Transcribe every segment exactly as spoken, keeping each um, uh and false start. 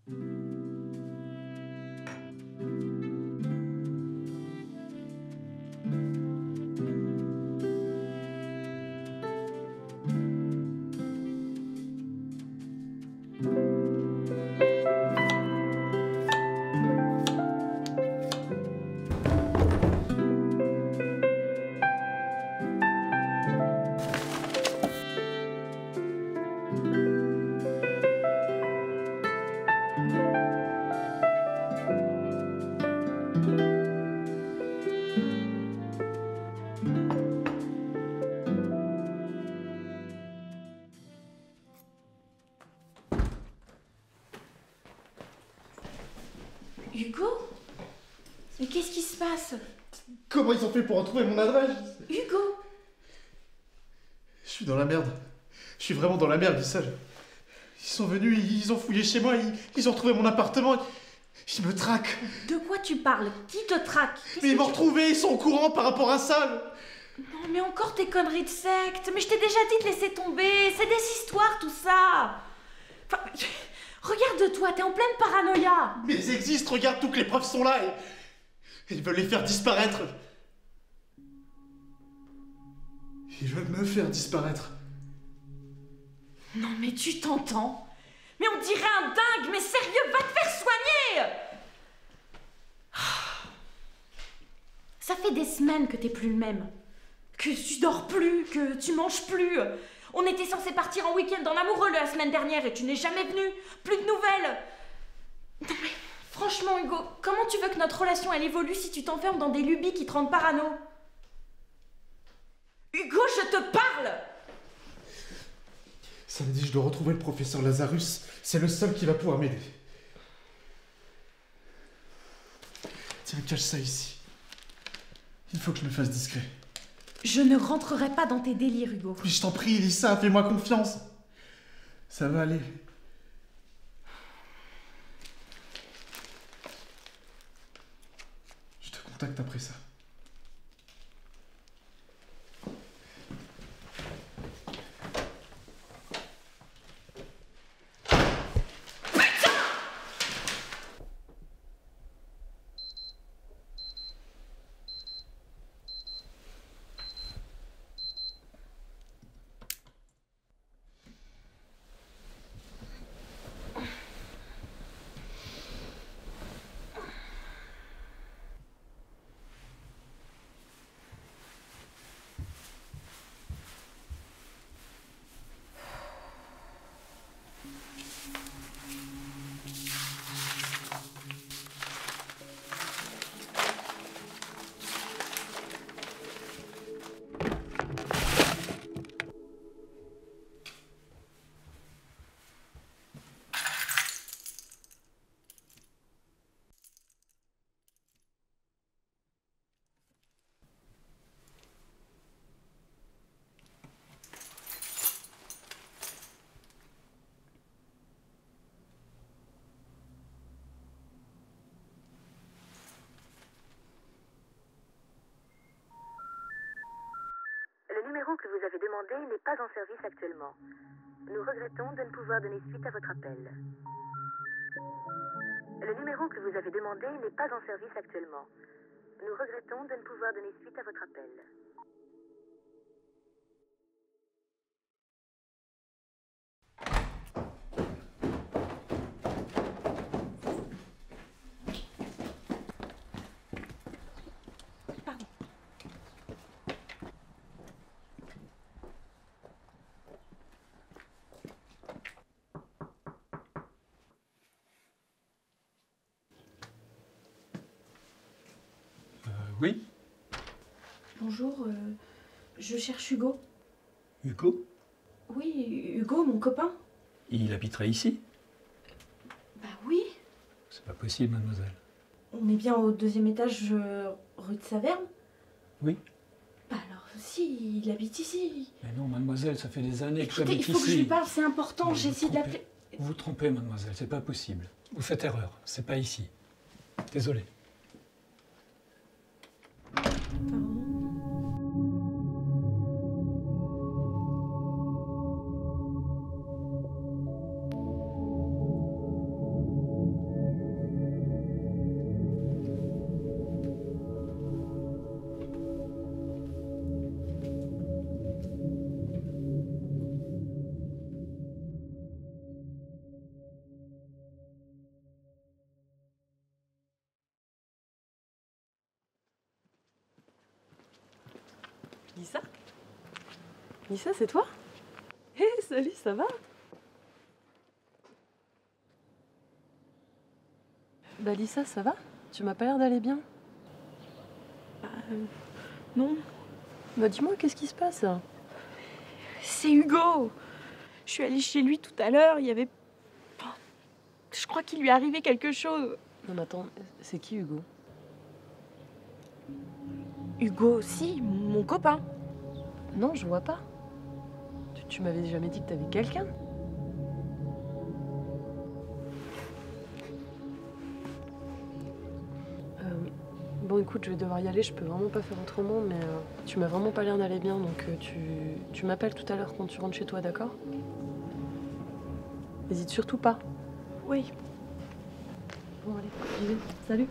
Hugo? Mais qu'est-ce qui se passe? Comment ils ont fait pour retrouver mon adresse? Hugo? Je suis dans la merde. Je suis vraiment dans la merde, Issal. Ils sont venus, ils ont fouillé chez moi, ils, ils ont retrouvé mon appartement. Ils me traquent. De quoi tu parles? Qui te traque? Mais ils m'ont tu... retrouvé, ils sont au courant par rapport à ça. Non mais encore tes conneries de secte. Mais je t'ai déjà dit de laisser tomber. C'est des histoires tout ça. Enfin, regarde-toi, t'es en pleine paranoïa. Mais ils existent, regarde, toutes les preuves sont là. Et... Ils veulent les faire disparaître. Ils veulent me faire disparaître. Non mais tu t'entends? Mais on dirait un dingue, mais sérieux, va te faire soigner! Ça fait des semaines que t'es plus le même. Que tu dors plus, que tu manges plus. On était censé partir en week-end en amoureux la semaine dernière et tu n'es jamais venu. Plus de nouvelles. Non mais franchement Hugo, comment tu veux que notre relation elle évolue si tu t'enfermes dans des lubies qui te rendent parano? Hugo, je te parle! Ça me dit je dois retrouver le professeur Lazarus. C'est le seul qui va pouvoir m'aider. Tiens, cache ça ici. Il faut que je me fasse discret. Je ne rentrerai pas dans tes délires, Hugo. Mais je t'en prie, Elissa, fais-moi confiance. Ça va aller. Je te contacte après ça. Le numéro que vous avez demandé n'est pas en service actuellement. Nous regrettons de ne pouvoir donner suite à votre appel. Le numéro que vous avez demandé n'est pas en service actuellement. Nous regrettons de ne pouvoir donner suite à votre appel. Pardon. Euh, oui? Bonjour, euh, je cherche Hugo. Hugo? Oui, Hugo, mon copain. Il habiterait ici? Bah oui. C'est pas possible, mademoiselle. On est bien au deuxième étage, euh, rue de Saverne. Oui? Bah alors, si, il habite ici. Mais non, mademoiselle, ça fait des années que Écoutez, j'habite il faut que je ici. lui parle, c'est important, Mais j'ai vous essayé de trompez. l'appeler. Vous vous trompez, mademoiselle, c'est pas possible. Vous faites erreur, c'est pas ici. Désolé. Pardon. Lisa, c'est toi? Hé, hey, salut, ça va? Bah Lisa, ça va? Tu m'as pas l'air d'aller bien. Bah, euh, non. Bah dis-moi, qu'est-ce qui se passe? C'est Hugo. Je suis allée chez lui tout à l'heure, il y avait... Je crois qu'il lui est arrivé quelque chose. Non mais attends, c'est qui Hugo? Hugo aussi, mon copain. Non, je vois pas. Tu, tu m'avais jamais dit que t'avais quelqu'un? Euh, bon écoute, je vais devoir y aller, je peux vraiment pas faire autrement, mais euh, tu m'as vraiment pas l'air d'aller bien, donc euh, tu, tu m'appelles tout à l'heure quand tu rentres chez toi, d'accord? N'hésite surtout pas. Oui. Bon allez, j'y vais. Salut.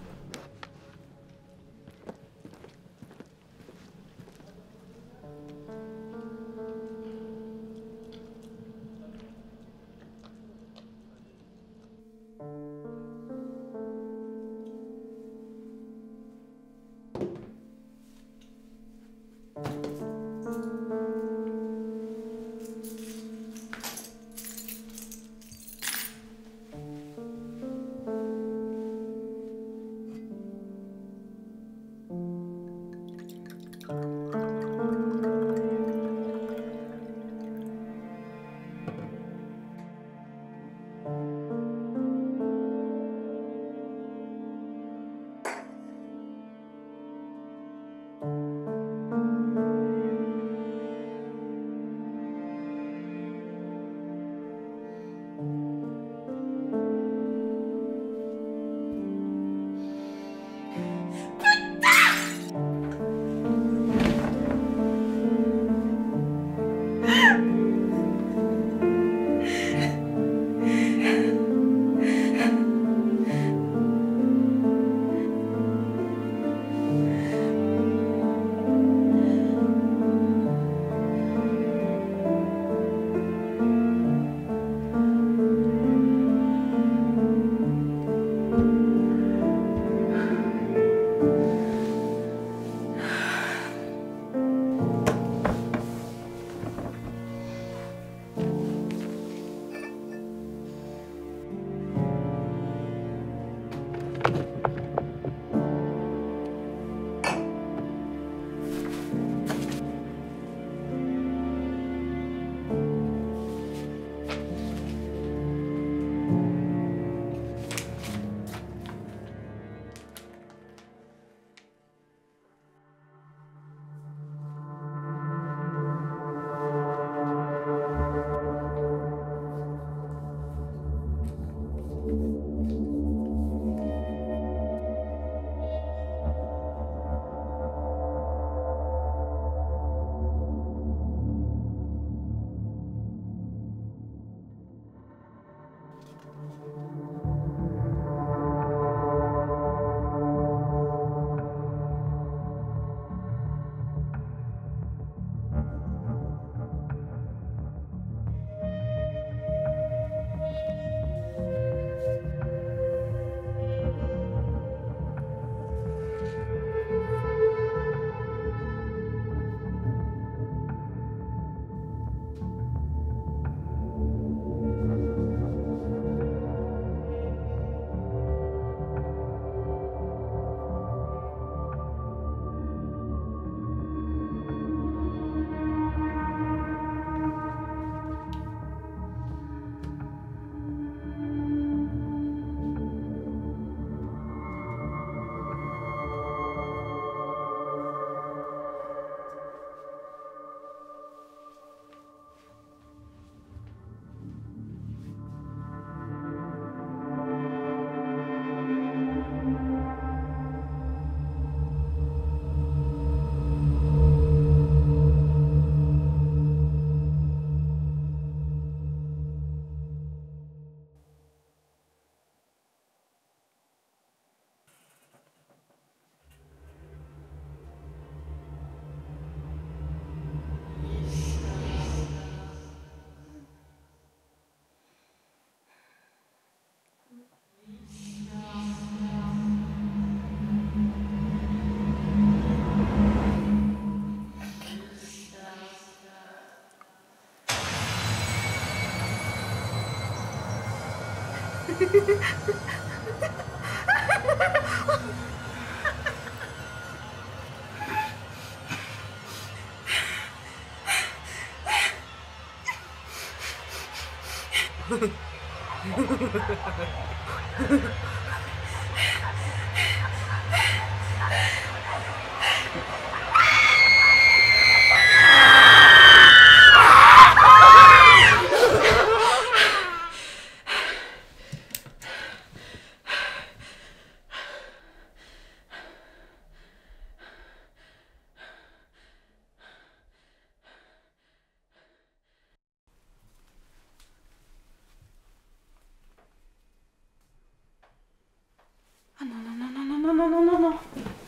Ah non, non, non, non, non, non, non, non, non.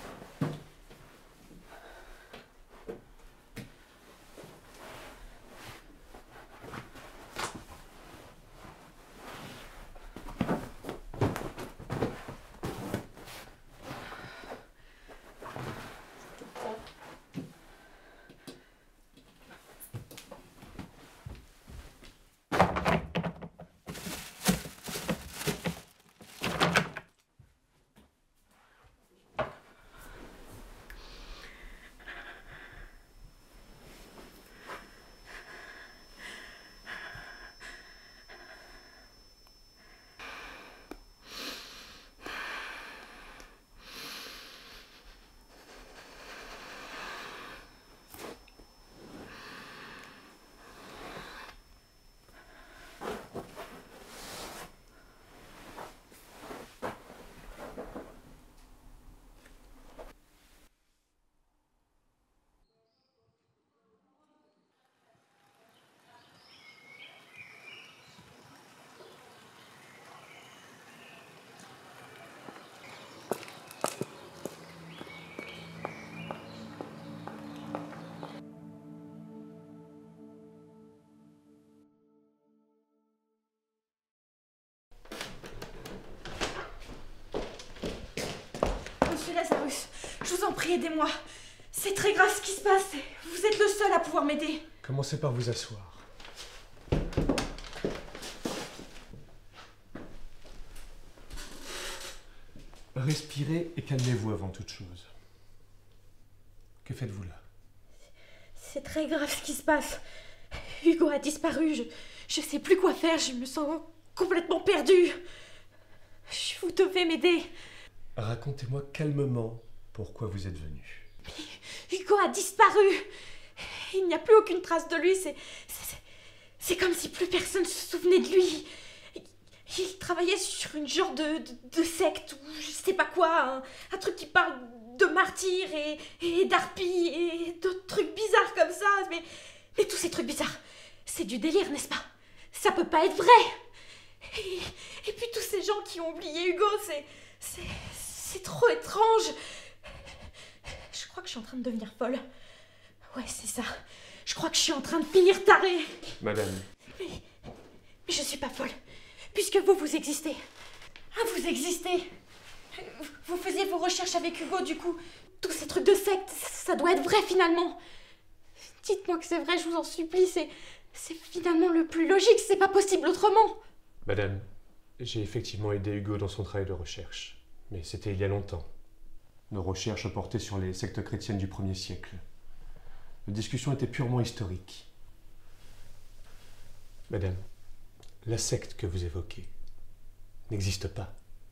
Monsieur Lazarus, je vous en prie, aidez-moi. C'est très grave ce qui se passe. Vous êtes le seul à pouvoir m'aider. Commencez par vous asseoir. Respirez et calmez-vous avant toute chose. Que faites-vous là? C'est très grave ce qui se passe. Hugo a disparu. Je, je sais plus quoi faire. Je me sens complètement perdue. Vous devez m'aider. Racontez-moi calmement pourquoi vous êtes venu. Hugo a disparu. Il n'y a plus aucune trace de lui. C'est, c'est, c'est comme si plus personne se souvenait de lui. Il travaillait sur une genre de, de, de secte ou je sais pas quoi. Un, un truc qui parle de martyrs et, et d'harpies et d'autres trucs bizarres comme ça. Mais, mais tous ces trucs bizarres, c'est du délire, n'est-ce pas? Ça peut pas être vrai. Et, et puis tous ces gens qui ont oublié Hugo, c'est... C'est... C'est trop étrange. Je crois que je suis en train de devenir folle. Ouais, c'est ça. Je crois que je suis en train de finir tarée. Madame. Mais, mais je suis pas folle. Puisque vous, vous existez. Ah, vous existez. Vous faisiez vos recherches avec Hugo, du coup. Tous ces trucs de secte, ça doit être vrai, finalement. Dites-moi que c'est vrai, je vous en supplie. C'est... C'est finalement le plus logique. C'est pas possible autrement. Madame, j'ai effectivement aidé Hugo dans son travail de recherche. Mais c'était il y a longtemps. Nos recherches portaient sur les sectes chrétiennes du premier siècle. Nos discussions étaient purement historiques. Madame, la secte que vous évoquez n'existe pas.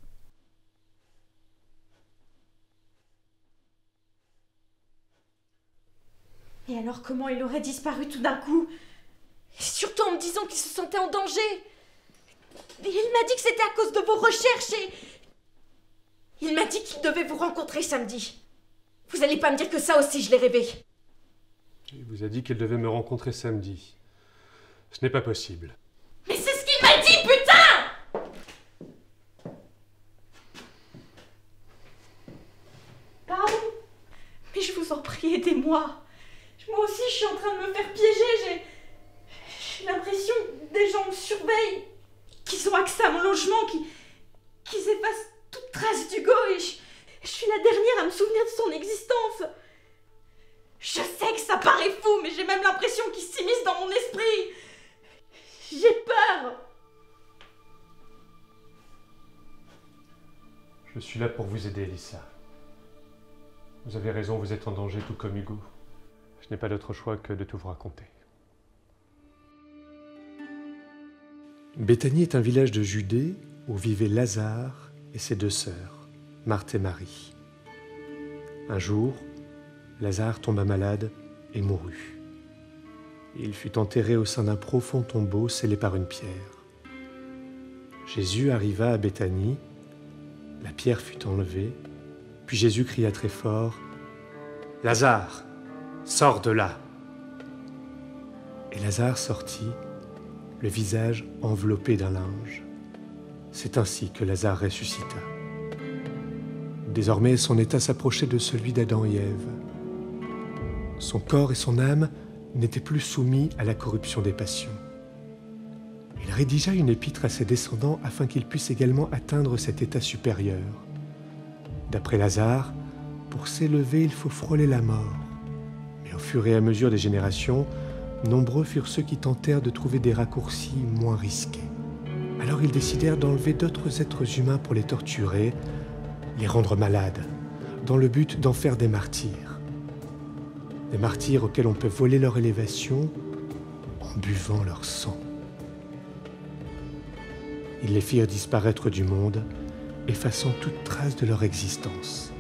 Et alors comment il aurait disparu tout d'un coup? Et surtout en me disant qu'il se sentait en danger. Et il m'a dit que c'était à cause de vos recherches et... Il m'a dit qu'il devait vous rencontrer samedi. Vous allez pas me dire que ça aussi je l'ai rêvé. Il vous a dit qu'elle devait me rencontrer samedi. Ce n'est pas possible. Mais c'est ce qu'il m'a dit, putain! Pardon? Mais je vous en prie, aidez-moi. Moi aussi, je suis en train de me faire piéger. J'ai... J'ai l'impression que des gens me surveillent, qu'ils ont accès à mon logement, qu'ils, qu'ils effacent toute trace d'Hugo et je... je suis la dernière à me souvenir de son existence. Je sais que ça paraît fou, mais j'ai même l'impression qu'il s'immisce dans mon esprit. J'ai peur. Je suis là pour vous aider, Elissa. Vous avez raison, vous êtes en danger tout comme Hugo. Je n'ai pas d'autre choix que de tout vous raconter. Béthanie est un village de Judée où vivaient Lazare et ses deux sœurs, Marthe et Marie. Un jour, Lazare tomba malade et mourut. Il fut enterré au sein d'un profond tombeau scellé par une pierre. Jésus arriva à Béthanie, la pierre fut enlevée, puis Jésus cria très fort « Lazare, sors de là !» Et Lazare sortit, le visage enveloppé d'un linge. C'est ainsi que Lazare ressuscita. Désormais, son état s'approchait de celui d'Adam et Ève. Son corps et son âme n'étaient plus soumis à la corruption des passions. Il rédigea une épître à ses descendants afin qu'ils puissent également atteindre cet état supérieur. D'après Lazare, pour s'élever, il faut frôler la mort. Mais au fur et à mesure des générations, nombreux furent ceux qui tentèrent de trouver des raccourcis moins risqués. Alors ils décidèrent d'enlever d'autres êtres humains pour les torturer, les rendre malades, dans le but d'en faire des martyrs. Des martyrs auxquels on peut voler leur élévation en buvant leur sang. Ils les firent disparaître du monde, effaçant toute trace de leur existence.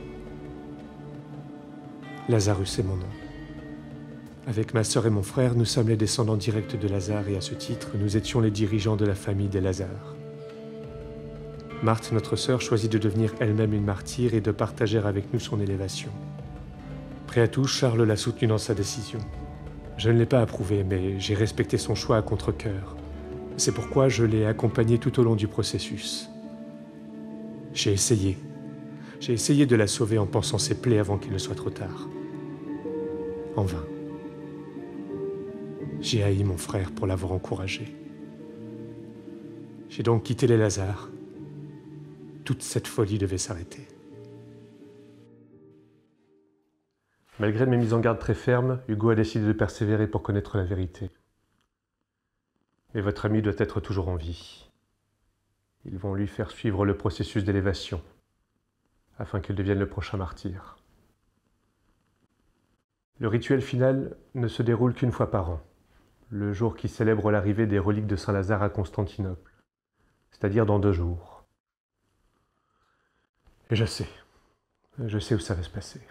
Lazarus est mon nom. Avec ma sœur et mon frère, nous sommes les descendants directs de Lazare et à ce titre, nous étions les dirigeants de la famille des Lazare. Marthe, notre sœur, choisit de devenir elle-même une martyre et de partager avec nous son élévation. Prêt à tout, Charles l'a soutenu dans sa décision. Je ne l'ai pas approuvé, mais j'ai respecté son choix à contre-cœur. C'est pourquoi je l'ai accompagné tout au long du processus. J'ai essayé. J'ai essayé de la sauver en pansant ses plaies avant qu'il ne soit trop tard. En vain. J'ai haï mon frère pour l'avoir encouragé. J'ai donc quitté les Lazare. Toute cette folie devait s'arrêter. Malgré mes mises en garde très fermes, Hugo a décidé de persévérer pour connaître la vérité. Mais votre ami doit être toujours en vie. Ils vont lui faire suivre le processus d'élévation, afin qu'il devienne le prochain martyr. Le rituel final ne se déroule qu'une fois par an, le jour qui célèbre l'arrivée des reliques de Saint-Lazare à Constantinople, c'est-à-dire dans deux jours. Et je sais, je sais où ça va se passer.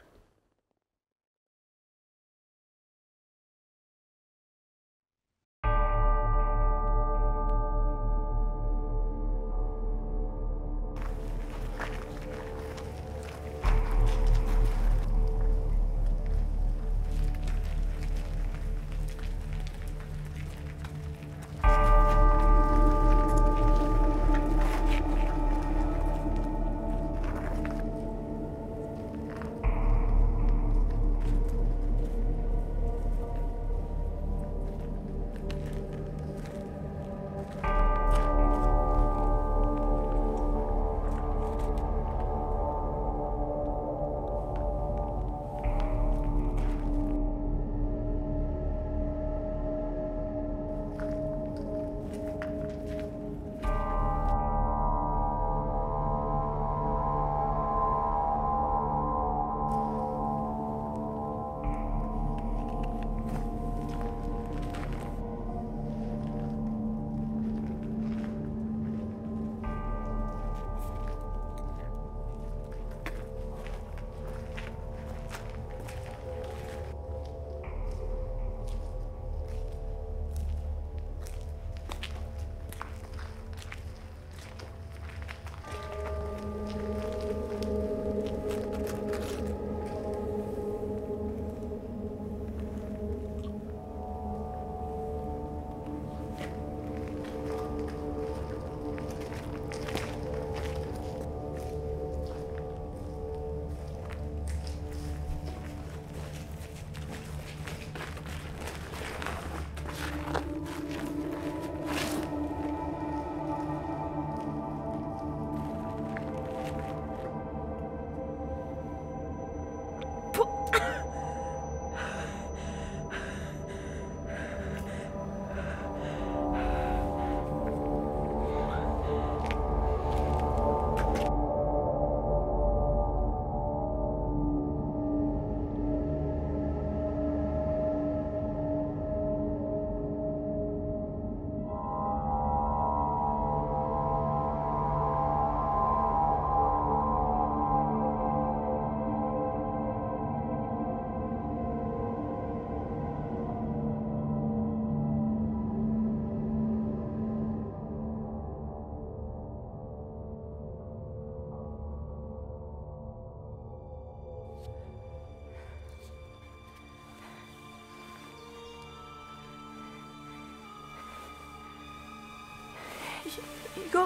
Hugo.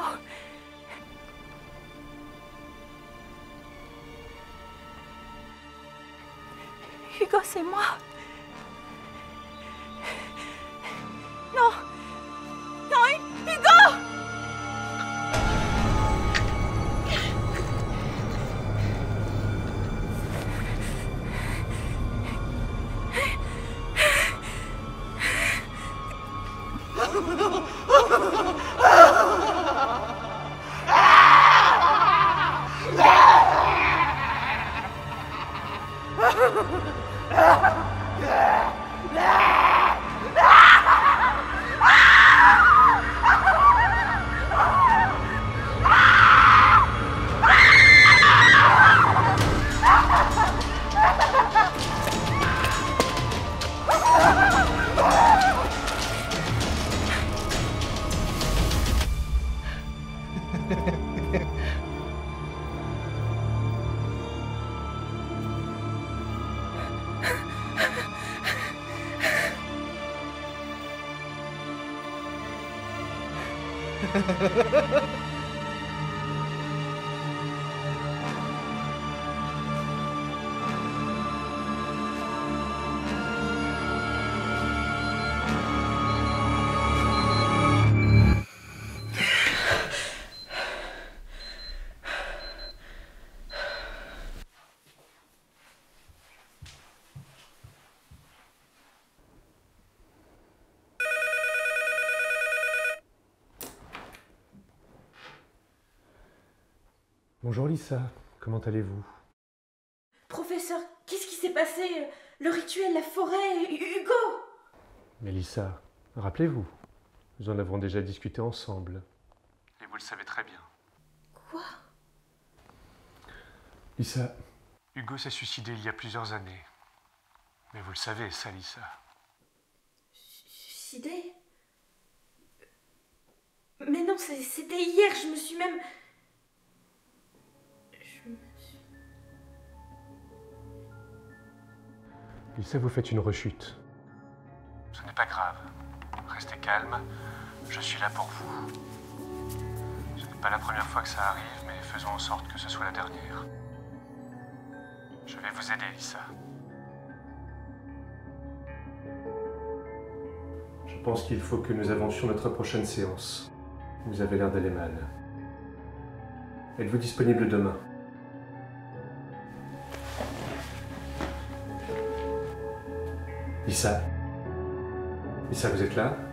Hugo, c'est moi. Non. Non, Hugo. Bonjour Lisa, comment allez-vous? Professeur, qu'est-ce qui s'est passé? Le rituel, la forêt, Hugo. Mais Lisa, rappelez-vous, nous en avons déjà discuté ensemble. Et vous le savez très bien. Quoi? Lisa, Hugo s'est suicidé il y a plusieurs années. Mais vous le savez, ça, Lisa. Suicidé? Mais non, c'était hier, je me suis même... Je me suis... Lisa, vous faites une rechute. Ce n'est pas grave. Restez calme, je suis là pour vous. Ce n'est pas la première fois que ça arrive, mais faisons en sorte que ce soit la dernière. Je vais vous aider, Lisa. Je pense qu'il faut que nous avancions notre prochaine séance. Vous avez l'air d'aller mal. Êtes-vous disponible demain? Lisa? Lisa, vous êtes là?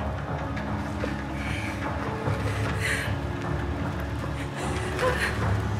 Ah.